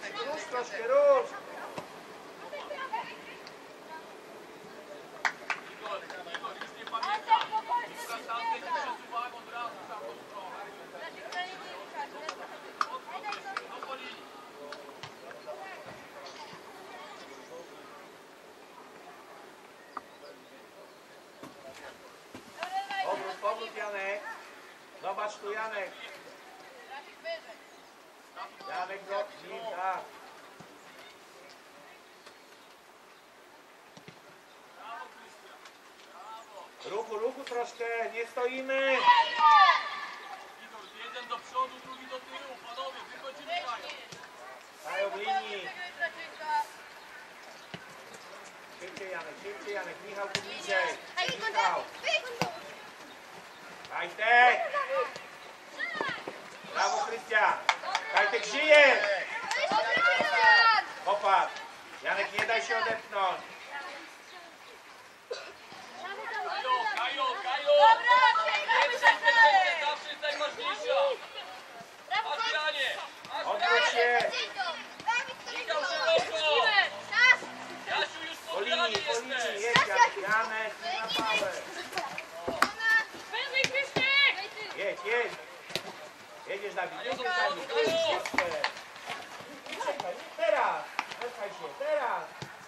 Rusz troszkę, rusz! Powrót Janek. Zobacz tu Janek. Janek nim, tak. Ruchu troszkę, nie stoimy. Jeden do przodu, drugi do tyłu, panowie, wychodzimy Dają w linii. Szybciej Janek, Michał tu bliżej. Michał. Kajtek! Brawo Krystian! Kajtek żyje! Popatrz! Janek, nie daj się odepchnąć! Kajo! Pierwsza interwencja zawsze jest najważniejsza! Adrianie! Odwróć się! Michał szeroko! Jasiu już Po po linii, jesteś! jedź Janek, nie na pałę! Jedź! Jedziesz Dawid, jeszcze! Czekaj, teraz! Czekaj się, teraz!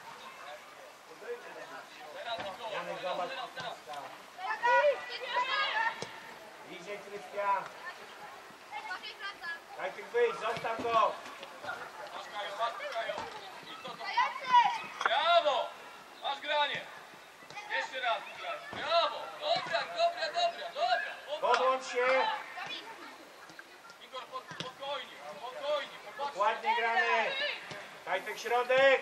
Janek, zobacz, bliżej Krystian! Kajtek wyjdź, zostaw go! Brawo! Masz granie! Jeszcze raz granie! Brawo! Dobra! Podłącz się! Igor, spokojnie! Popatrzcie! Ładnie gramy! Kajtek środek!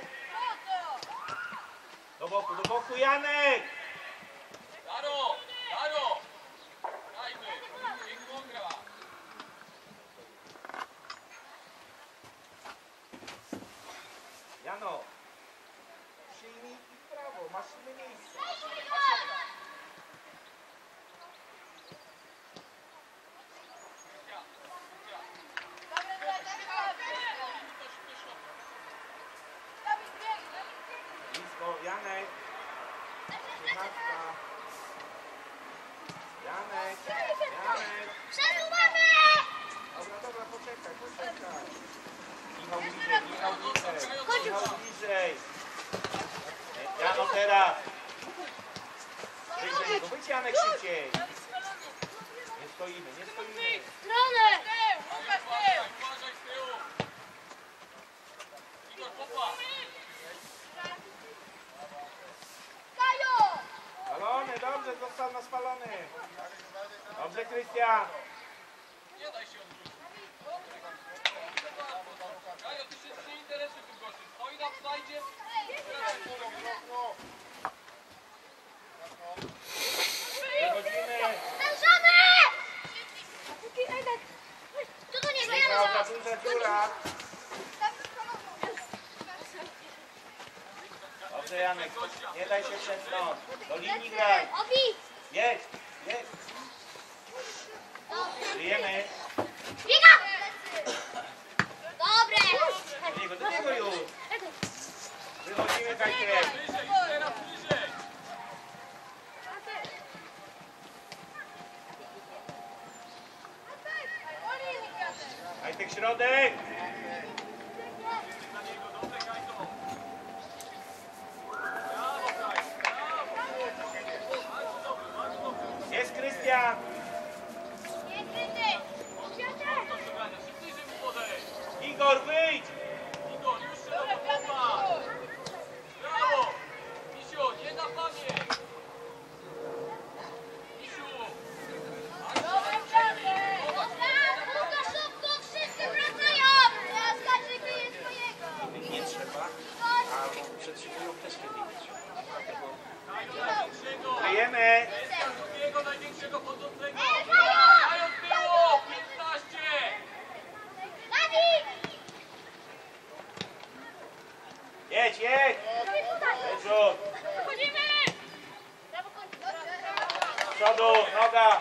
Do boku Janek! Daro! Dajmy! Piękną gra! Jano! Przyjmij i w prawo, masz miejsce! Blisko, Janek! 13. Janek! Dobra, poczekaj! Michał bliżej! Jano teraz! Wyjdź Janek szybciej! Nie stoimy! Uważaj z tyłu! Igor, popatrz! Spalony, dobrze, został na spalony! Dobrze, Krystian! Nie daj się odwrócić! Kajo, ty się nie interesuj tym gościem! Stoi na slajdzie! Wychodzimy! Michał, ta duża dziura! Dobrze, Janek, nie daj się przesunąć. Do linii graj. Jedź. Żyjemy. Do niego już. Wychodzimy, Kajtek. Bliżej, teraz bliżej! Kajtek środek. Jest Krystian. Igor, wyjdź. Igor, już szeroko popatrz! Brawo! Misiu, nie na pamięć! Misiu! Nie trzeba, a przetrzymują też kiedyś. Kryjemy. Drugiego największego chodzącego! Mają było! 15! Jedź. Rzut. Z przodu, noga.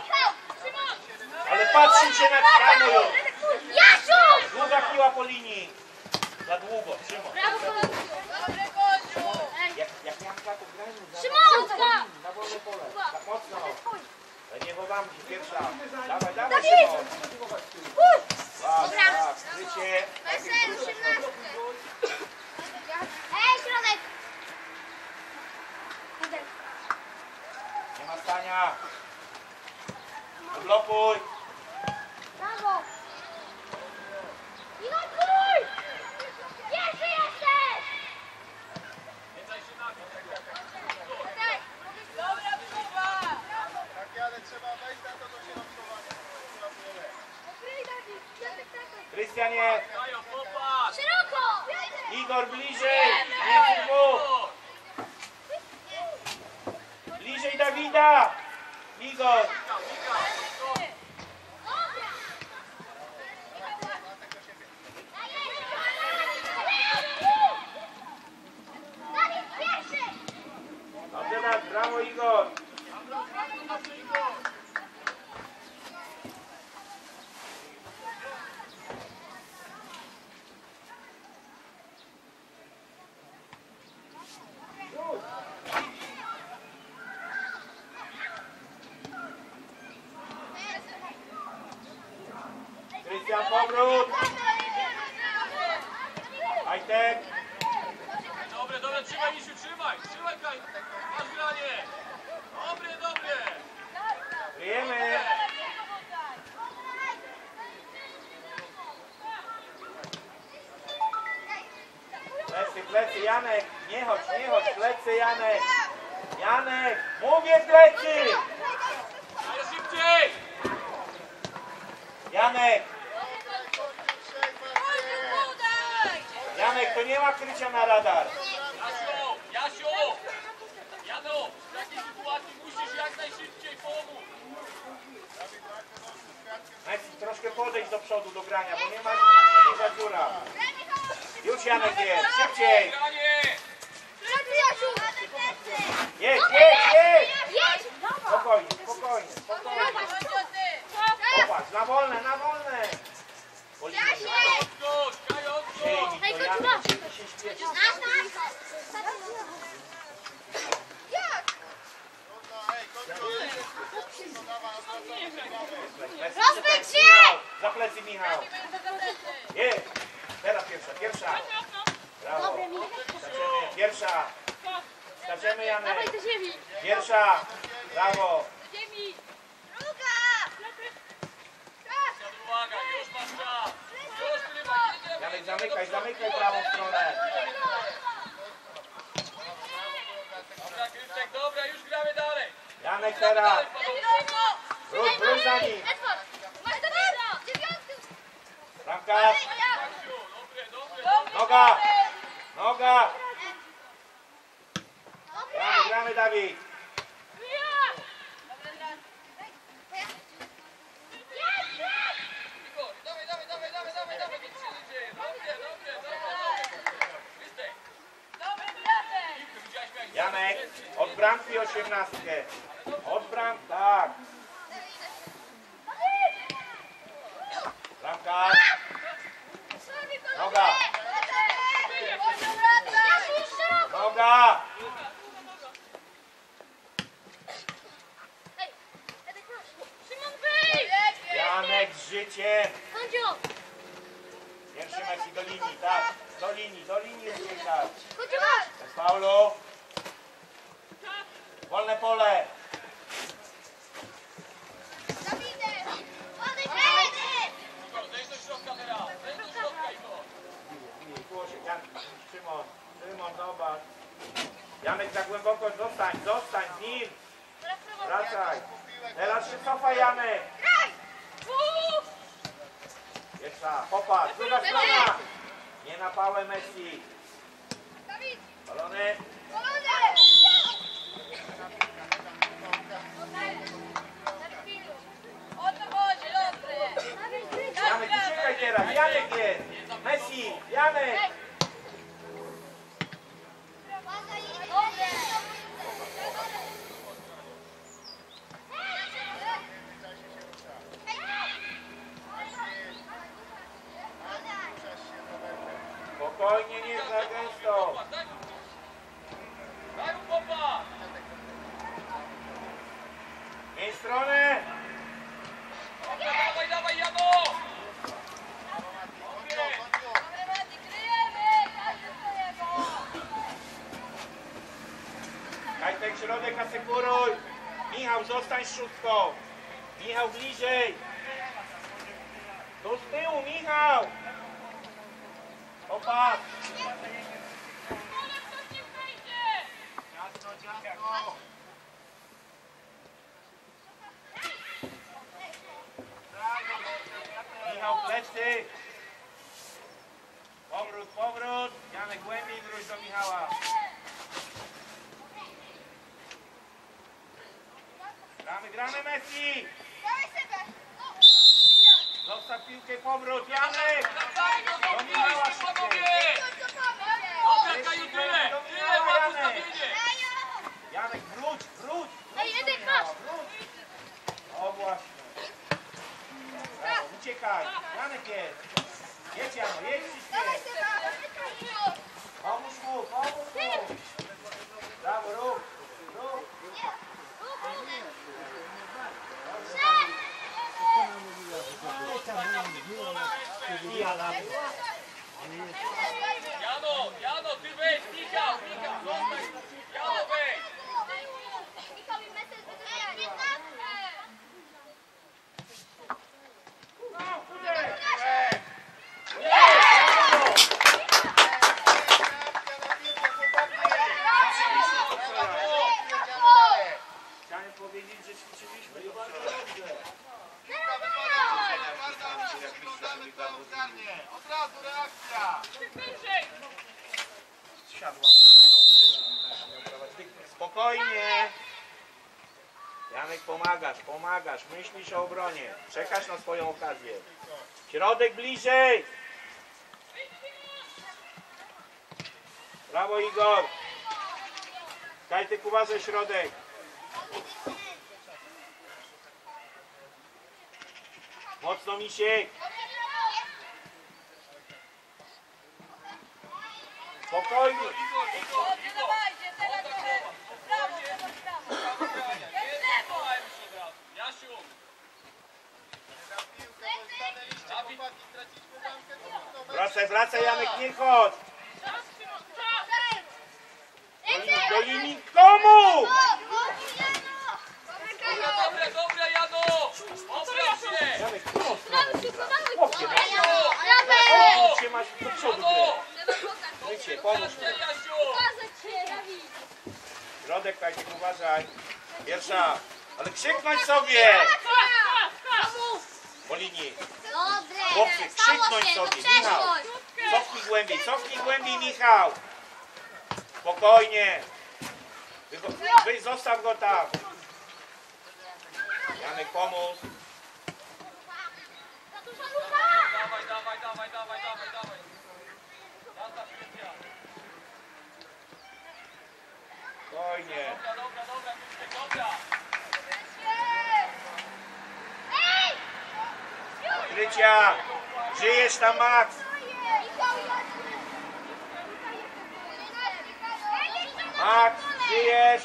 Ale patrzył się na ścianę już. Długa piła po linii. Za długo. Hugo, Szymon. Dobry Koziu! Jak Janka, to grajmy za Szymon! na wolne pole. Tak mocno. Nie chowamy się, pierwsza. Dawaj, dawaj, Szymon. Tak, skrycie. Ej, środek! Nie ma stania. Odblokuj. Brawo! Igor, krój! Pierwszy jesteś! Nie daj się nabić. Dobra próba! Takie, ale trzeba wejść na to dośrodkowanie. Krystianie. Kajo, popatrz! Szeroko! Igor, bliżej. Między dwóch. Bliżej Dawida. Igor. Dawid, pierwszy! Dobrze, tak, brawo Igor. Krystian, powrót. Ajtek. Dobre, dobre, trzymaj Misiu, trzymaj! Trzymaj, Kaj! Masz granie! Dobre, dobre! Kryjemy. Plecy, plecy, Janek. Nie chodź, plecy, Janek. Janek, mówię plecy. Ale szybciej! Janek. Janek, to nie ma krycia na radar. Jasiu! Jasiu! Jano! W takiej sytuacji musisz jak najszybciej pomóc! Messi, troszkę podejdź do przodu do grania, bo nie ma dziura. Już Janek jest, szybciej. Granie! Jedź, jedź, jedź. Jedź! Spokojnie, spokojnie, spokojnie. Popatrz, na wolne, na wolne. Odskocz! Kaj, odskocz! Ej, to Janek się śpieszy. Rozbyć się! Michał, za plecy Michał. Jedź. Teraz pierwsza. Brawo. Skaczemy, pierwsza. Skaczemy, Janek. Pierwsza. Brawo. Uwaga, już masz czas! Już chyba jedziemy! Janek, zamykaj prawą stronę. Dobra, Krystek, dobra, już gramy dalej! Janek teraz. Wróć za nim. Bramka. Jasiu, dobre, dobre! Noga. Noga. Gramy, Dawid. Igor, dawaj, dawaj, dawaj, dawaj, dawaj, dawaj, nic się nie dzieje! Dobre, dobre, dobre! Krystek! Piłkę widziałeś, jak Janek, od bramki 18. Od bram, tak. Bramka. Noga. Noga. Janek z życiem. Pierwszy Messi do linii, tak. Do linii zbiegać. Bez faulu. Wolne pole. Igor, zejdź do środka teraz! Zejdź do środka, Igor! Szymon, zobacz. Janek za głęboko, zostań z nim. Wracaj. Teraz się cofa, Janek. Jeszcze, popatrz, druga strona. Nie na pałę Messi. Balony. Janek, uciekaj teraz. Janek jest. Messi, Janek. Spokojnie, nie za gęsto. Daj mu popa! Miej stronę. Dawaj, dawaj, Jano! Kajtek, środek, asekuruj. Michał, zostań z szóstką. Michał, bliżej. Tu z tyłu, Michał. Opa. Ciasno, ciasno. Michał, plecy. Powrót, powrót. Janek, głębiej wróć do Michała. Gramy, gramy, Messi. Zostaw piłkę, powrót. Janek. Do Michała szybciej. Dobra, Kaju, tyle! Tyle ma ustawienie! Janek, wróć, wróć. Ej, Wróć do Edek, Michała, masz. wróć. O właśnie. Brawo, uciekaj. Janek jest. Jedź, Jano, jedź ciśniej. Pomóż mu, pomóż mu. Brawo, rób, rób. Jano, Jano, ty wejdź, Michał, Michał, zostań! Jano, wejdź! Chciałem powiedzieć, że ćwiczyliśmy to Od razu reakcja. Siadła mu wszystko. Spokojnie. Janek, pomagasz, pomagasz. Myślisz o obronie. Czekasz na swoją okazję. Środek bliżej. Brawo, Igor. Kajtek, uważaj, środek. Mocno, Misiek. Spokojnie. Jasiu! Wracaj, wracaj, Janek, nie chodź. Do linii komu? Dobre, dobre, Jano! Obrać się! Janek, w którą stronę? Chłopie, Jano! się masz do przodu. Jano! Wycie, pomóż mu. Jasiu! Środek, Kajtek, uważaj. Pierwsza. Ale krzyknąć sobie. Po linii. Chłopcy, krzyknąć sobie. Michał. Cofnij głębiej, Michał. Spokojnie. Zostaw go tam. Janek, pomóż. Dawaj, dawaj, dawaj, dawaj, dawaj, dawaj. Jazda, Krystian. Spokojnie. Dobra, dobra, dobra, Krystian, dobra. Krycia. Żyjesz tam, Max. Max, żyjesz.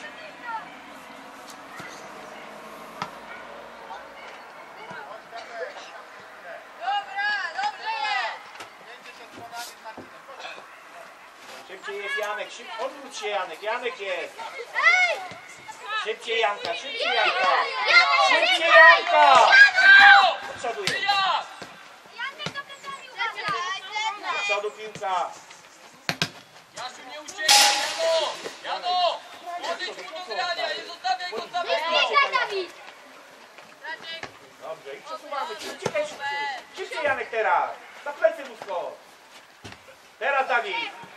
Szybciej jest Janek, odwróć się, Janek, Janek jest. Szybciej, Janka, szybciej, Janka. Szybciej, Janka. Do przodu jest. Ja! Do przodu piłka. Jasiu, nie uciekaj, Jano! Jano! Podejdź mu do grania, nie zostawiaj go za Dobrze, i przesuwamy się. Uciekaj szybciej. Szybciej, Janek, teraz. Za plecy mu skocz. Teraz, Dawid.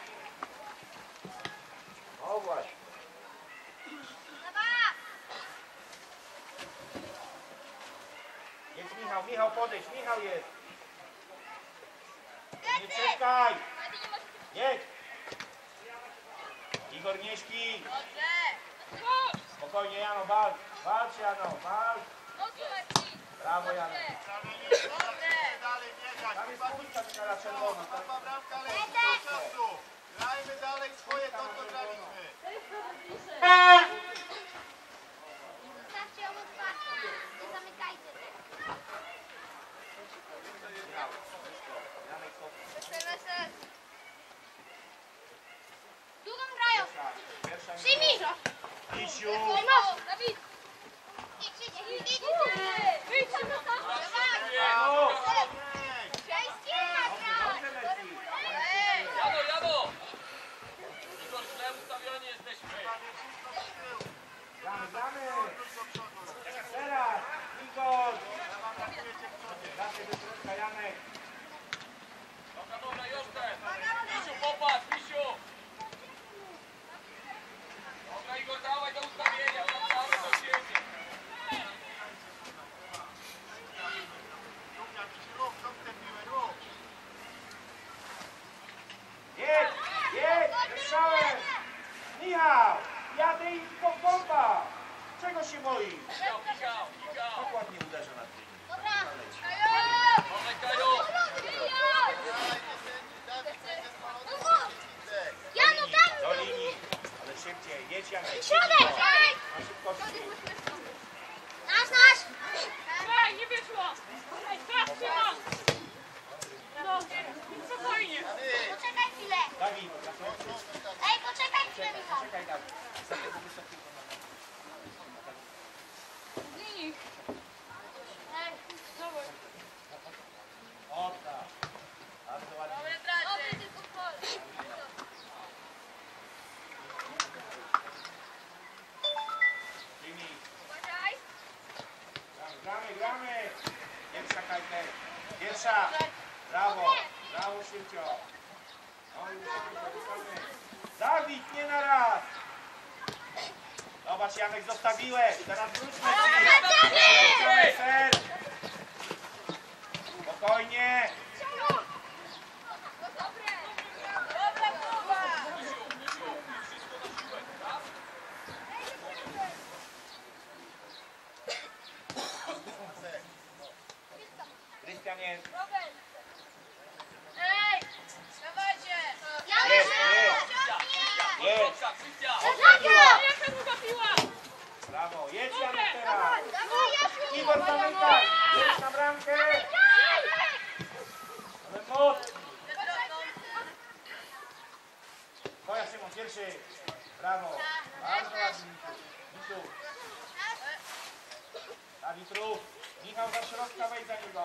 O właśnie. Jest Michał, Michał podejdź, Michał jest. Nie czekaj. Jedź. Igor, nie śpi. Spokojnie, Jano, walcz. Walcz, Jano, walcz. Brawo, Jano. Dalej biegać. Tam jest półka taka czerwona. Bramka leci do przodu. Misiu. Dawid! Idź! Brawo. Jano! Igor, źle ustawioni jesteśmy. Gramy. Teraz. Igor. Zawsze do środka, Janek. Dobra, Jordan. Misiu, popatrz, Misiu. Dobra, Igor, dawaj do ustawienia. Wracamy do siebie. Jedź, słyszałem! Michał, jadę i bomba! Czego się boisz? Michał. Dokładnie uderzę na tym. Może Kaju. Jano, tam! Do linii, ale szybciej, jedź Janek. Środek! Na szybkości. Nasz! Ej, nie wyszło! Ej, tak, trzymam! No, spokojnie. Poczekaj chwilę! Dawid, Ej, poczekaj chwilę, Michał! czekaj Dawid. Zabiegł wysokiego Linii. Zobacz. O tak. Bardzo ładnie. Jimmy. Gramy. Pierwsza Kajtek. Pierwsza. Brawo, Szybcio. Dawid, nie na raz. Zobacz, Janek, zostawiłeś. Teraz wróćmy. Spokojnie. Krystian jest. Ej! Dawajcie! Jest. Jaka długa piła? Brawo, jedź Janek teraz. Dawaj, Igor, pamiętaj. Jedź na bramkę. Ale moc. Twoja Szymon, pierwszy. Brawo. Bardzo ładnie. Misiu. Dawid rób. Michał za środka, wejdź za niego.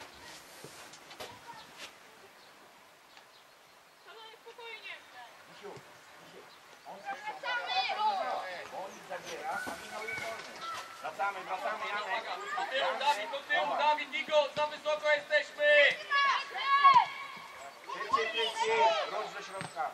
Spokojnie. Misiu. On ich zabiera, a Michał jest wolny. Wracamy, Janek. Do tyłu, Dawid, Igor, za wysoko jesteśmy. Szybciej. Chodź do środka.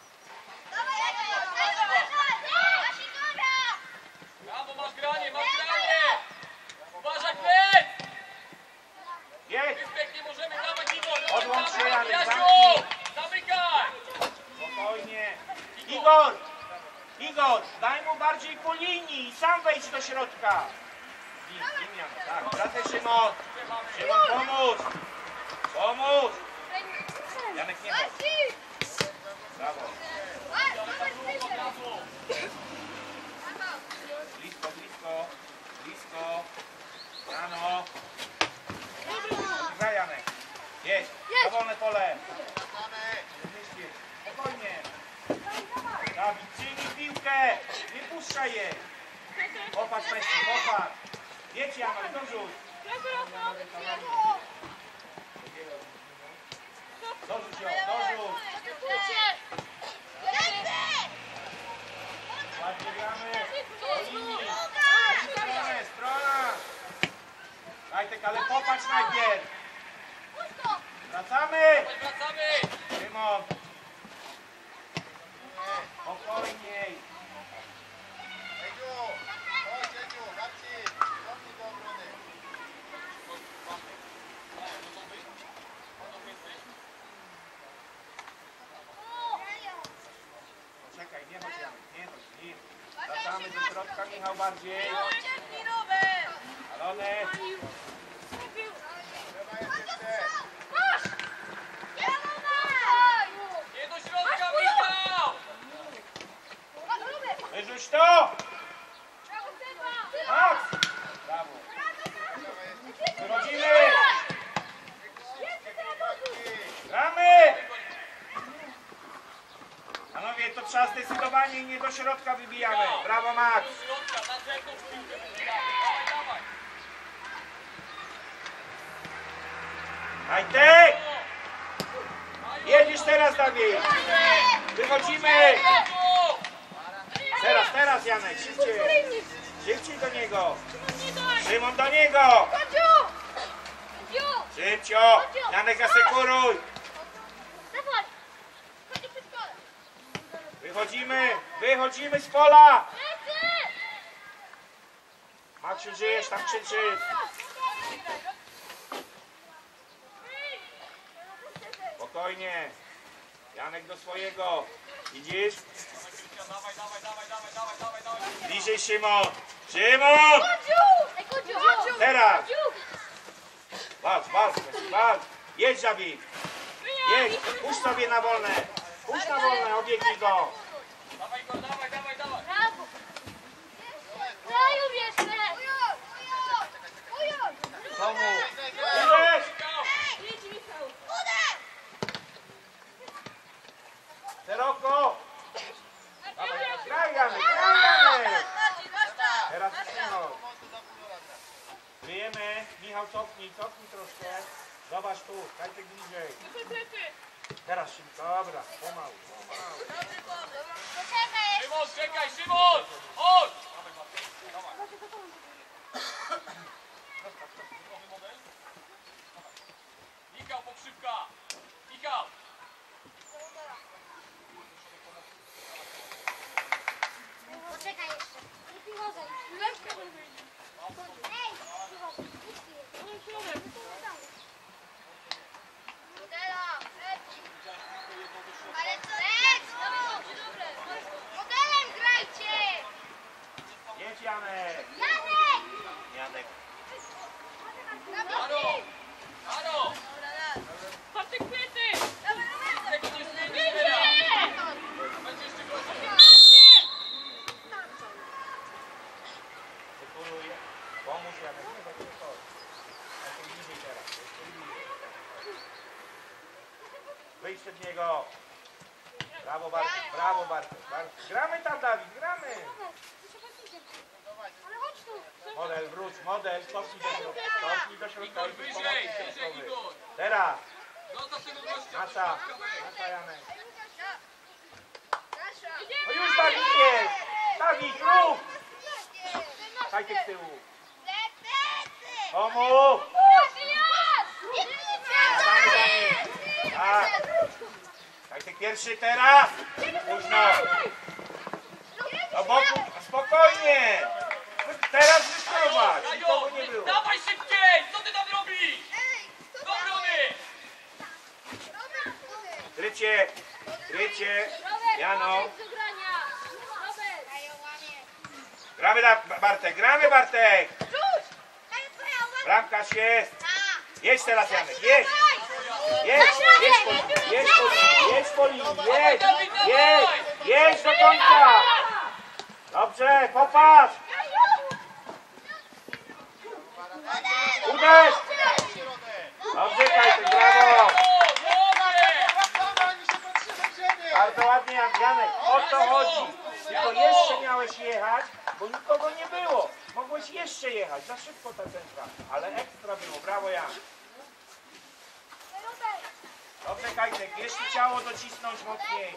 Brawo, masz granie. Uważaj, plec. Jedź. Wyspek nie możemy dawać, Igor. Odłącz się, Janek, Jasiu, zamykaj. Spokojnie. Igor, daj mu bardziej po linii i sam wejdź do środka. Imian, tak, wracaj Szymon. Szymon, pomóż. Janek, nie chodź. Brawo. Blisko. Jano. Za Janek. Jedź. Na wolne pole. Spokojnie. Dawid, przyjmij piłkę. Nie puszczaj jej. Popatrz, Messi, popatrz. Jedź Janek, dorzuć. Dorzuć ją, dorzuć. Ładnie gramy. Do linii. Strona. Kajtek, ale popatrz najpierw. Wracamy. Szymon. Spokojniej. Czekaj, nie chodź Janek, nie chodź. Wracamy do środka, Michał bardziej. Alone. Nie do środka, Michał. Wyrzuć to! Max! Brawo. Wychodzimy! Gramy! Panowie, to trzeba zdecydowanie i nie do środka wybijamy. Brawo, Max. Do środka, na zewnątrz piłkę wybijamy. Dawaj, dawaj. Kajtek! Jedziesz teraz, Dawid. Wychodzimy. Teraz, Janek, szybciej. Szybciej do niego. Szymon do niego. Szybcio. Janek, asekuruj. Wychodzimy z pola. Maksiu, żyjesz, tam krzyczysz. Spokojnie. Janek do swojego. Widzisz? Dawaj, dawaj, dawaj, dawaj, dawaj, dawaj, dawaj. Bliżej Szymon. Szymon! Teraz. Walcz. Jedź, Dawid. Jedź. Puść sobie na wolne. Puść na wolne, obiegnij go. Dawaj go, dawaj, dawaj, dawaj. Komu? Idziesz. Szeroko. Graj, Janek. Teraz Michał. Wyjemy. Michał, cofnij troszkę. Zobacz tu, Kajtek bliżej. Teraz szybko, dobra, pomału. Szymon, czekaj, Szymon! Chodź! Michał, pokrzywka! Michał! Poczekaj jeszcze. Ale co? Modelem grajcie! Jedź, Janek. Janek. Aro! Aro! Bartek kwiety! Tego nie zmienisz teraz! Będzie jeszcze gorzej! Sekuruj. Pomóż, Janek. Nie, tak nie chodź. Kajtek bliżej teraz. Jeszcze bliżej. Wyjdź przed niego. Brawo, Bartek. Gramy tam, Dawid, gramy. Ale chodź tu. Model, wróć, cofnij do środka. Igor, wyżej, wyżej, Igor! Teraz, Zostaw tego gościa! nasza Janek. No już Dawid jest! Dawid, rób! Kajtek z tyłu. Komu? Damy za nim. Tak. Kajtek pierwszy teraz. Późno. Do boku, spokojnie. Teraz wyprowadź. Nikogo nie było. Dawaj szybciej! Co ty tam robisz? Do obrony! Krycie. Jano. Gramy, Bartek. Bramkarz jest. Jedź teraz, Janek, jedź. Jedź po linii. Jedź do końca. Dobrze, popatrz. Uderz. Dobrze, Kajtek, brawo. Bardzo ładnie, Janek, o to chodzi. Tylko jeszcze miałeś jechać, bo nikogo nie było. Mogłeś jeszcze jechać, za szybko ta centra, ale ekstra było, brawo Jan. Dobrze, Kajtek, jeszcze ciało docisnąć mocniej.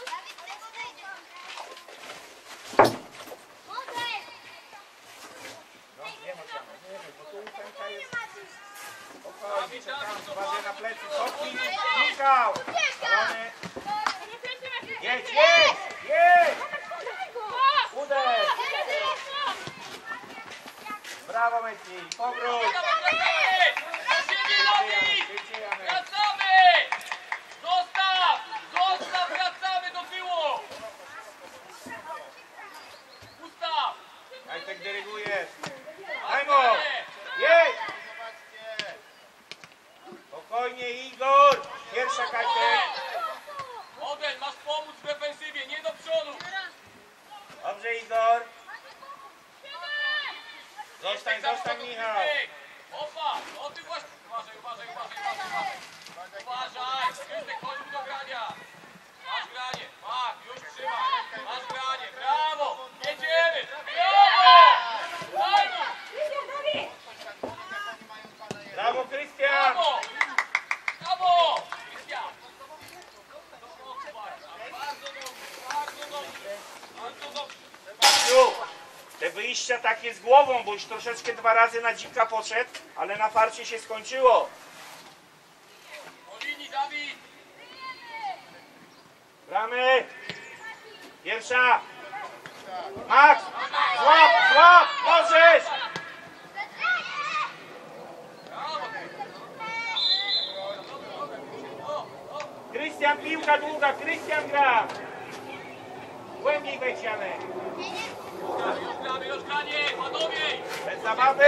No, nie ma tam, nie wiem, bo tu ósemka jest. Spokojnie, czekam, uważaj na plecy, cofnij, Michał. Balony. Jedź. Uderz. Brawo, Messi, powrót. Szybciej, Janek. Wracamy! Zostaw! Wracamy do tyłu! Ustaw! Kajtek dyryguje. Daj mu. Jedź. Spokojnie, Igor. Pierwsza, Kajtek. Model, masz pomóc w defensywie, nie do przodu! Dobrze, Igor. Zostań, Michał. Opa! O ty właśnie! Uważaj! Uważaj! Krystek, chodź do grania! Masz granie! wyjścia takie z głową, bo już troszeczkę 2 razy na dzika poszedł, ale na farcie się skończyło. Po linii, Dawid! Gramy. Pierwsza. Max, złap, możesz. Krystian, piłka długa, Krystian gra. Głębiej wejdź, Janek. Już granie, panowie! Bez zabawy.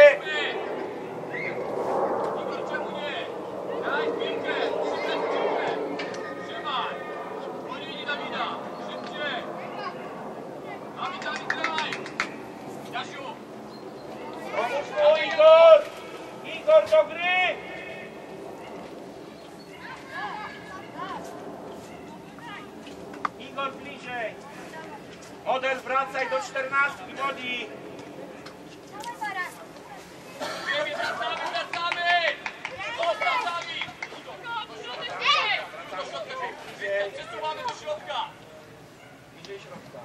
Igor, czemu nie? Daj piłkę, szybciej piłkę! Trzymaj! Po linii Dawida! Szybciej! Dawid, graj! Jasiu! Pomóż mu, Igor. Igor do gry. Igor bliżej. Model, wracaj do 14, Modi. Wracamy! O, wracamy! Do środka, przesuwamy do środka! Bliżej środka.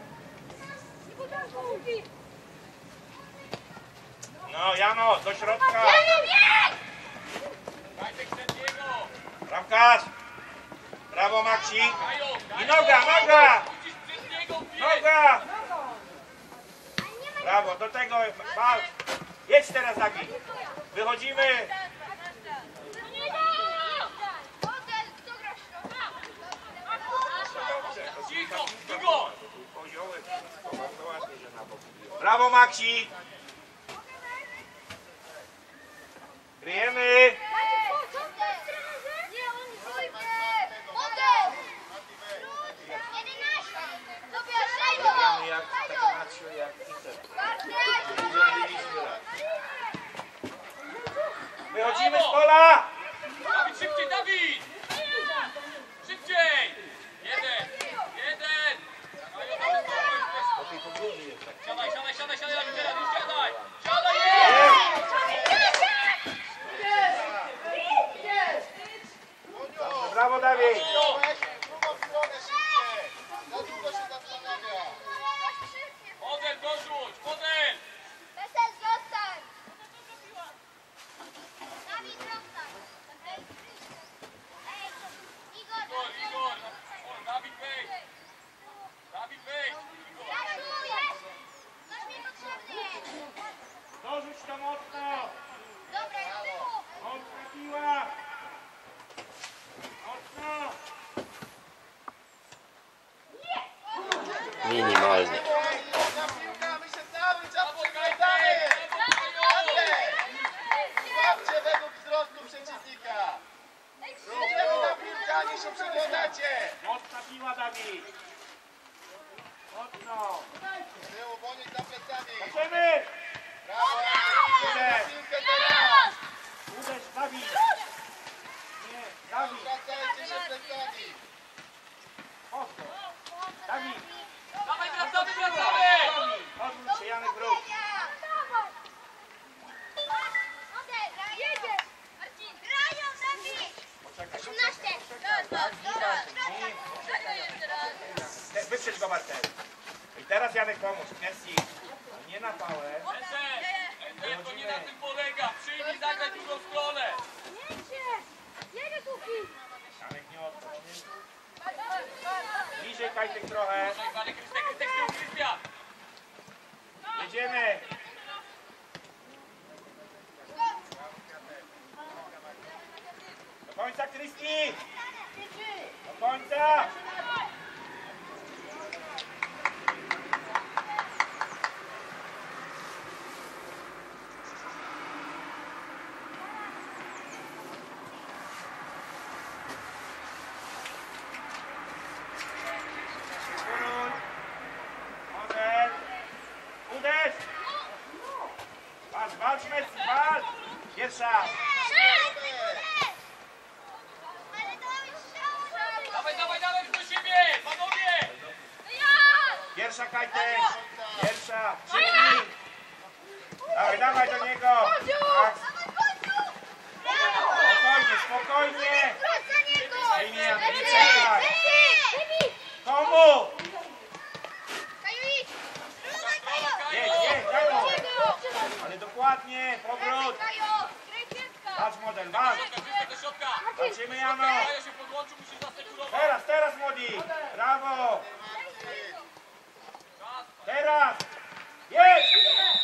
No, Jano, do środka. Kajtek sędziego! Bramkarz. Brawo, Maxi. Kajo! I noga. Musisz przez niego wbiec! Noga. Brawo, do tego. Walcz. Jedź teraz, Agi. Wychodzimy. Cicho! Igor! Brawo, Maxi. Kryjemy. Kryjemy jak tak Maciu, jak Inter. Wychodzimy z pola. Dawid, szybciej, Dawid! Szybciej! Jeden! Siadaj, Dawid, teraz już siadaj! Siadaj! Brawo, Dawid. Drugą stronę szybciej. Za długo się zastanawia. Model, dorzuć! Model! Igor! O, Dawid, wejdź! Dawid, wejdź! Igor! Dorzuć to mocno. Mocna piła. Mocno. Minimalnie. Na piłka, my się cały czas przeglądamy. Łapcie według wzrostu przeciwnika. Idziemy na piłkę, a nie się przeglądacie. Mocna piła, Dawid. Mocno. Tyłu, Bonik za plecami. Zobaczymy. Brawo, na piłkę teraz. Uderz, Dawid. Nie, Dawid. Wracajcie się plecami. Mocno. Dawid. Dawaj, wracamy! Odwróć się, Janek, wróć. Poczekaj, wyprzedź go, Marcel. I teraz Janek pomóż. Messi. Nie na pałę. To nie na tym polega! Przyjmij, zagrać drugą stronę! Janek nie odpocznie. Bliżej, Kajtek, trochę. Krystek, Krystian! Jedziemy. Do końca, Krysti. Do końca. Model. Uderz. Walcz, Messi, walcz. Pierwsza. Dawaj, do siebie! Panowie! Pierwsza, Kajtek. Pierwsza. Szybki. Dawaj do niego. Max. Spokojnie. Ej, nie czekaj. Komu? Jedź, Jano. Ładnie, powrót. Kajo, graj piętka. Patrz model, patrz. Krzysztof, do środka! Walczymy, Jano. Kajo się podłączył, musisz zasekurować. Teraz młodzi. Brawo. Czas! Teraz. Jedź.